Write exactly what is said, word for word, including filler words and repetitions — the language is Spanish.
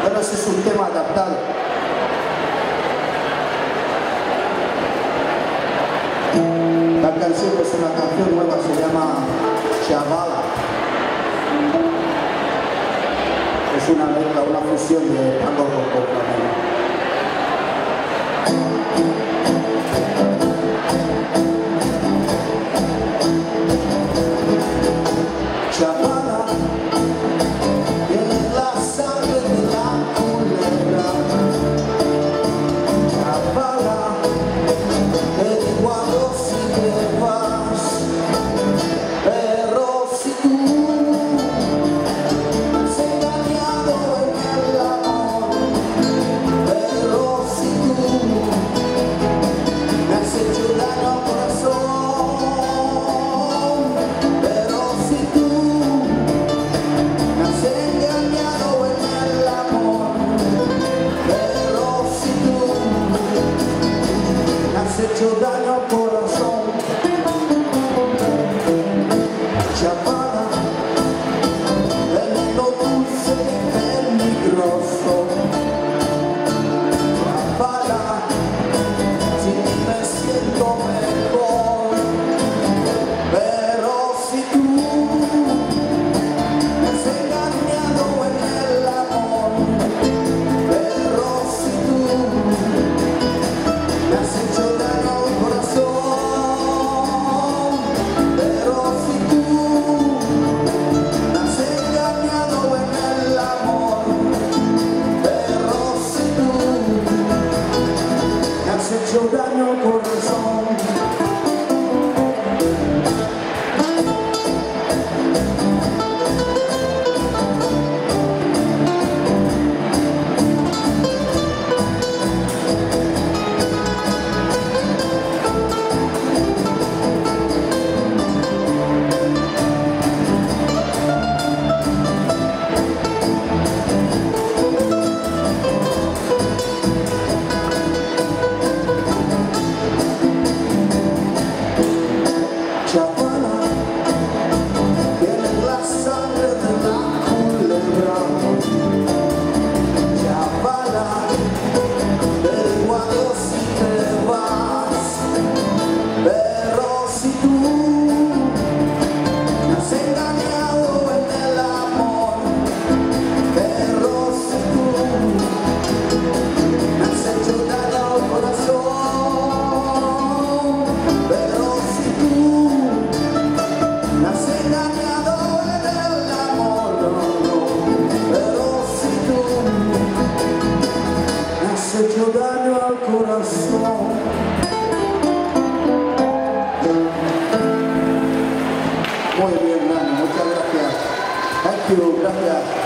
Bueno, ese es un tema adaptado. La canción es una canción nueva, se llama Chavala. Es una mezcla, una fusión de tango con flamenco. Chavala, tiene la sangre de la culebra. Chavala, te guardo si te vas, pero si tú me has engañado en el amor, pero si tú me has hecho daño al corazón, pero si tú me has engañado en el amor, pero si tú me has hecho daño al corazón. Chavala, veneno dulce y peligroso. Chavala, sin ti me siento mejor, pero si tú me has engañado en el amor, pero si tú me has hecho daño al corazón, pero si tú me has engañado en el amor, pero si tú me has hecho daño al corazón. Chavala, tienes la sangre de la culebra. Chavala, te igualo si te vas, pero si tú me has engañado en el amor, pero si tú me has hecho daño al corazón, pero si tú me has engañado en el amor, no, no, pero si tú me has hecho daño al corazón. Muy bien, Nani, muchas gracias. Thank you, gracias.